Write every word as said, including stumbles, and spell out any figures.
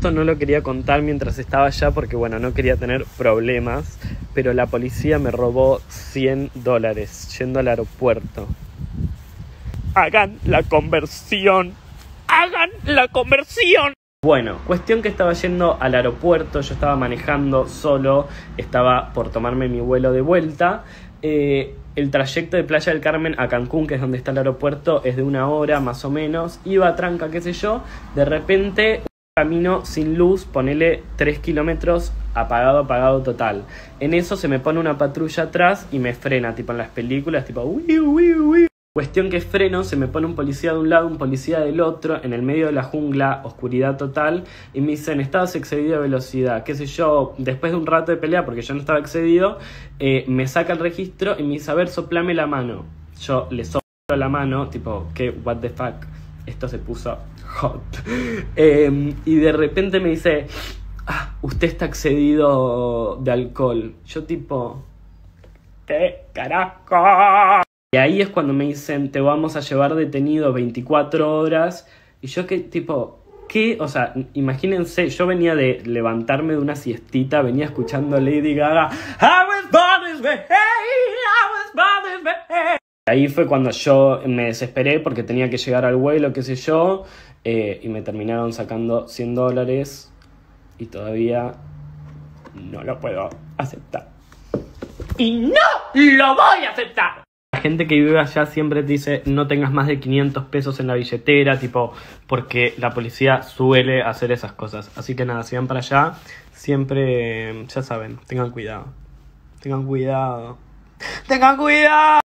esto no lo quería contar mientras estaba allá porque, bueno, no quería tener problemas, pero la policía me robó cien dólares yendo al aeropuerto. Hagan la conversión. Hagan la conversión. Bueno, cuestión que estaba yendo al aeropuerto, yo estaba manejando solo, estaba por tomarme mi vuelo de vuelta. Eh, el trayecto de Playa del Carmen a Cancún, que es donde está el aeropuerto, es de una hora más o menos. Iba a tranca, qué sé yo, de repente un camino sin luz, ponele tres kilómetros, apagado, apagado total. En eso se me pone una patrulla atrás y me frena, tipo en las películas, tipo uy, uy, uy. Cuestión que freno, se me pone un policía de un lado, un policía del otro, en el medio de la jungla, oscuridad total, y me dicen, estabas excedido de velocidad, qué sé yo. Después de un rato de pelea, porque yo no estaba excedido, eh, me saca el registro y me dice, a ver, soplame la mano. Yo le soplo la mano, tipo, ¿qué? What the fuck? Esto se puso hot. eh, y de repente me dice, ah, usted está excedido de alcohol. Yo tipo, ¿qué carajo? Y ahí es cuando me dicen, te vamos a llevar detenido veinticuatro horas. Y yo que tipo, ¿qué? O sea, imagínense, yo venía de levantarme de una siestita, venía escuchando Lady Gaga. I was born this way, I was born this way. Ahí fue cuando yo me desesperé porque tenía que llegar al vuelo, qué sé yo. Eh, y me terminaron sacando cien dólares. Y todavía no lo puedo aceptar. Y no lo voy a aceptar. La gente que vive allá siempre te dice no tengas más de quinientos pesos en la billetera, tipo, porque la policía suele hacer esas cosas. Así que nada, si van para allá, siempre, ya saben, tengan cuidado. Tengan cuidado. ¡Tengan cuidado!